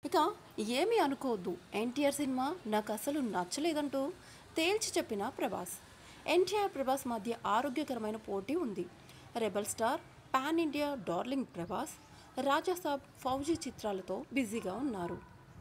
ఇక ఏమీ అనుకోవద్దు, ఎన్టీఆర్ సినిమా నాకు అసలు నచ్చలేదంటూ తేల్చి చెప్పిన ప్రభాస్. ఎన్టీఆర్ ప్రభాస్ మధ్య ఆరోగ్యకరమైన పోటీ ఉంది. Rebel star, pan India darling Prabhas Rajasaab, Fauji చిత్రాలతో బిజీగా ఉన్నారు.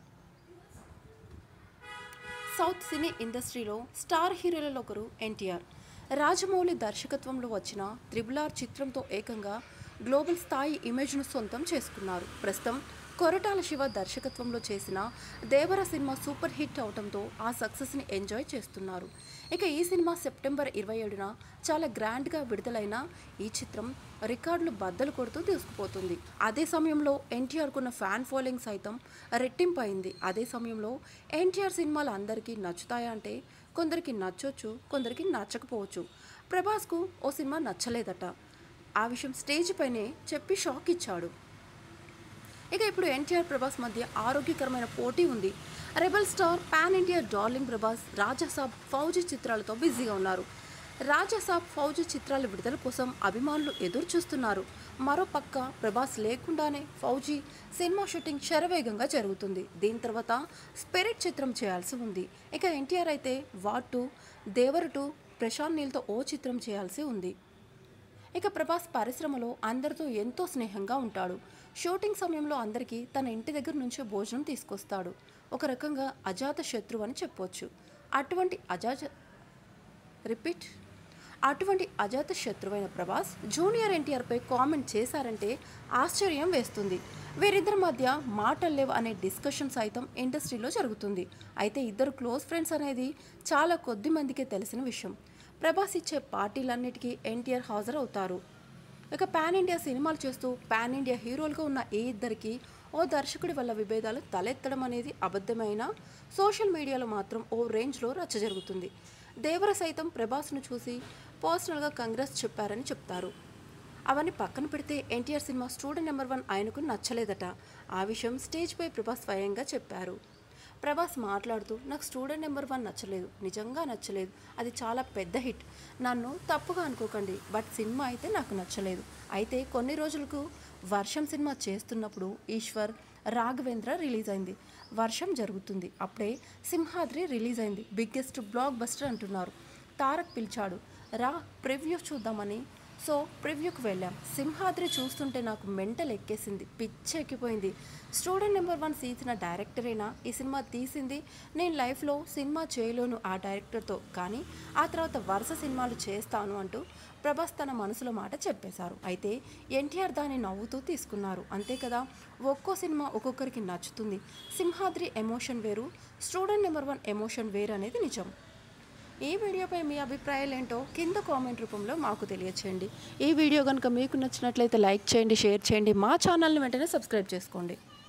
సౌత్ సినీ ఇండస్ట్రీలో స్టార్ హీరోలలో ఒకరు ఎన్టీఆర్. రాజమౌళి దర్శకత్వంలో వచ్చిన త్రిబుల్ ఆర్ చిత్రంతో ఏకంగా గ్లోబల్ స్థాయి ఇమేజ్ను సొంతం చేసుకున్నారు. ప్రస్తుతం కొరటాల శివ దర్శకత్వంలో చేసిన దేవర సినిమా సూపర్ హిట్ అవడంతో ఆ సక్సెస్ని ఎంజాయ్ చేస్తున్నారు. ఇక ఈ సినిమా సెప్టెంబర్ 27న చాలా గ్రాండ్గా విడుదలైన ఈ చిత్రం రికార్డులు బద్దలు కొడుతూ దూసుకుపోతుంది. అదే సమయంలో ఎన్టీఆర్కున్న ఫ్యాన్ ఫాలోయింగ్ సైతం రెట్టింపు అయింది. అదే సమయంలో ఎన్టీఆర్ సినిమాలు అందరికీ నచ్చుతాయా అంటే కొందరికి నచ్చొచ్చు, కొందరికి నచ్చకపోవచ్చు. ప్రభాస్కు ఓ సినిమా నచ్చలేదట. ఆ విషయం స్టేజ్ పైనే చెప్పి షాక్ ఇచ్చాడు. ఇక ఇప్పుడు ఎన్టీఆర్ ప్రభాస్ మధ్య ఆరోగ్యకరమైన పోటీ ఉంది. Rebel star, pan India darling Prabhas Rajasaab, Fauji చిత్రాలతో బిజీగా ఉన్నారు. రాజాసాబ్, ఫౌజీ చిత్రాల విడుదల కోసం అభిమానులు ఎదురు చూస్తున్నారు. మరోపక్క ప్రభాస్ లేకుండానే ఫౌజీ సినిమా షూటింగ్ శరవేగంగా జరుగుతుంది. దీని తర్వాత స్పిరిట్ చిత్రం చేయాల్సి ఉంది. ఇక ఎన్టీఆర్ అయితే వార్ 2, దేవర 2, ప్రశాంత్ నీల్తో ఓ చిత్రం చేయాల్సి ఉంది. ఇక ప్రభాస్ పరిశ్రమలో అందరితో ఎంతో స్నేహంగా ఉంటాడు. షూటింగ్ సమయంలో అందరికీ తన ఇంటి దగ్గర నుంచే భోజనం తీసుకొస్తాడు. ఒక రకంగా అజాత శత్రువు అని చెప్పొచ్చు. అటువంటి అజాత శత్రువైన ప్రభాస్ జూనియర్ ఎన్టీఆర్పై కామెంట్ చేశారంటే ఆశ్చర్యం వేస్తుంది. వీరిద్దరి మధ్య మాటలు లేవు అనే డిస్కషన్ సైతం ఇండస్ట్రీలో జరుగుతుంది. అయితే ఇద్దరు క్లోజ్ ఫ్రెండ్స్ అనేది చాలా కొద్ది మందికే తెలిసిన విషయం. ప్రభాస్ ఇచ్చే పార్టీలన్నిటికీ ఎన్టీఆర్ హాజరవుతారు. ఇక పాన్ ఇండియా సినిమాలు చేస్తూ పాన్ ఇండియా హీరోలుగా ఉన్న ఈ ఇద్దరికి ఓ దర్శకుడి వల్ల విభేదాలు తలెత్తడం అనేది అబద్ధమైన సోషల్ మీడియాలో మాత్రం ఓ రేంజ్లో రచ్చ జరుగుతుంది. దేవర సైతం ప్రభాస్ను చూసి పర్సనల్గా కంగ్రెస్ చెప్పారని చెప్తారు. అవన్నీ పక్కన పెడితే ఎన్టీఆర్ సినిమా స్టూడెంట్ నెంబర్ 1 ఆయనకు నచ్చలేదట. ఆ విషయం స్టేజ్పై ప్రభాస్ స్వయంగా చెప్పారు. ప్రభాస్ మాట్లాడుతూ, నాకు స్టూడెంట్ నెంబర్ 1 నచ్చలేదు, నిజంగా నచ్చలేదు. అది చాలా పెద్ద హిట్, నన్ను తప్పుగా అనుకోకండి, బట్ సినిమా అయితే నాకు నచ్చలేదు. అయితే కొన్ని రోజులకు వర్షం సినిమా చేస్తున్నప్పుడు ఈశ్వర్, రాఘవేంద్ర రిలీజ్ అయింది. వర్షం జరుగుతుంది, అప్పుడే సింహాద్రి రిలీజ్ అయింది. బిగ్గెస్ట్ బ్లాక్ బస్టర్ అంటున్నారు. తారక్ పిలిచాడు, రా ప్రివ్యూ చూద్దామని. సో ప్రివ్యూకి వెళ్ళాం. సింహాద్రి చూస్తుంటే నాకు మెంటల్ ఎక్కేసింది, పిచ్చెక్కిపోయింది. స్టూడెంట్ నెంబర్ 1 తీసిన డైరెక్టరేనా ఈ సినిమా తీసింది? నేను లైఫ్లో సినిమా చేయలేను ఆ డైరెక్టర్తో, కానీ ఆ తర్వాత వరుస సినిమాలు చేస్తాను అంటూ ప్రభాస్ తన మనసులో మాట చెప్పేశారు. అయితే ఎన్టీఆర్ దాన్ని నవ్వుతూ తీసుకున్నారు. అంతే కదా, ఒక్కో సినిమా ఒక్కొక్కరికి నచ్చుతుంది. సింహాద్రి ఎమోషన్ వేరు, స్టూడెంట్ నెంబర్ 1 ఎమోషన్ వేరు అనేది నిజం. ఈ వీడియోపై మీ అభిప్రాయాలు ఏంటో కింద కామెంట్ రూపంలో మాకు తెలియచేయండి. ఈ వీడియో కనుక మీకు నచ్చినట్లయితే లైక్ చేయండి, షేర్ చేయండి. మా ఛానల్ని వెంటనే సబ్స్క్రైబ్ చేసుకోండి.